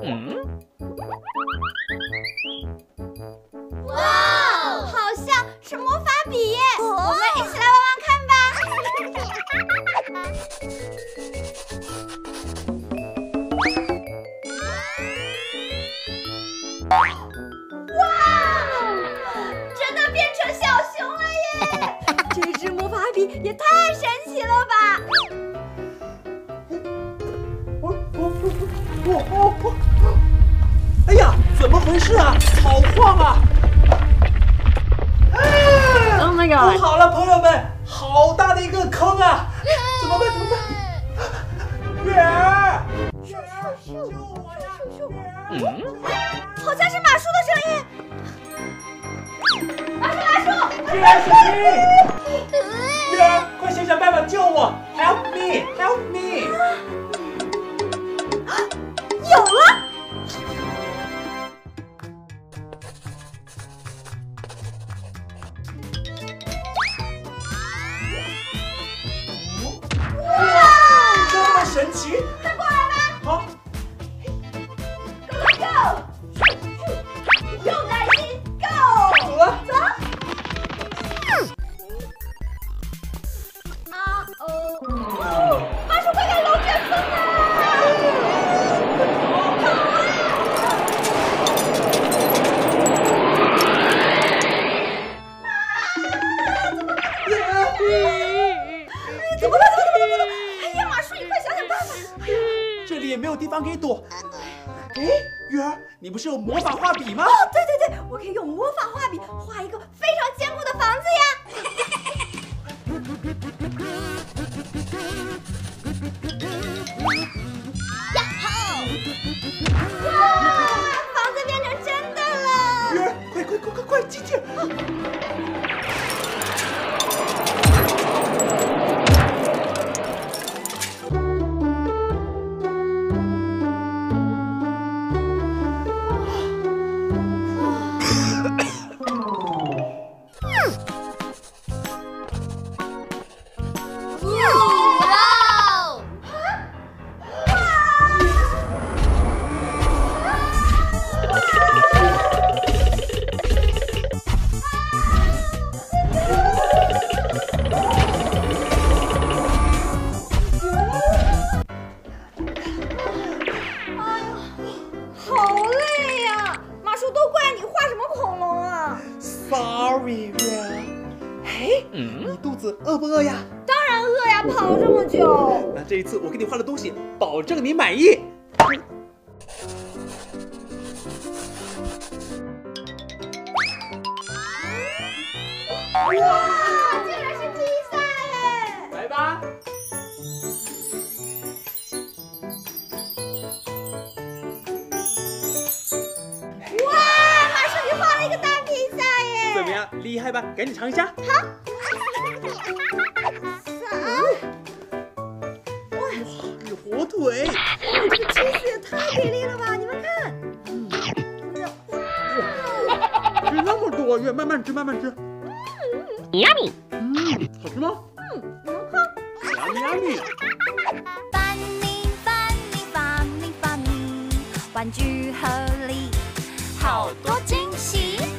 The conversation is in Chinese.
哇，好像是魔法笔耶！我们一起来玩玩看吧。哇，真的变成小熊了耶！这支魔法笔也太神奇了吧！ 哎呀，怎么回事啊？好晃啊！ Oh my 不 god！ 好了，朋友们，好大的一个坑啊！怎么办？怎么办？月儿，救我呀！月儿， 好像是马术的声音。马术！ 月儿，小心！月儿，快想想办法救我 ！Help me! Help me! 有了！ 哇，这么神奇！ 快过来吧！ 好。 Go go go！ 有耐心 ，Go！ 走了。 走。啊哦！马术快看，龙卷风啊！怎么了？哎呀，马术，你快想想办法！ 这里也没有地方可以躲。哎，月儿，你不是有魔法画笔吗？ 哦，对，我可以用魔法画笔画一个非常坚固的房子呀！呀吼！哇，房子变成真的了！ 月儿，快进去！Sorry， 月儿。哎，你肚子饿不饿呀？ 当然饿呀，跑了这么久。 那这一次我给你画的东西，保证你满意。 哇，竟然是披萨耶！ 来吧。 哇，马叔你画了一个大披萨耶！ 怎么样，厉害吧？赶紧尝一下。 好。哇， 有火腿。 这个芝士也太给力了吧！你们看。 吃那么多，月慢慢吃，慢慢吃。 Yummy！ 好吃吗？ 你们看。 Yummy！ 发明，玩具盒里好多惊喜。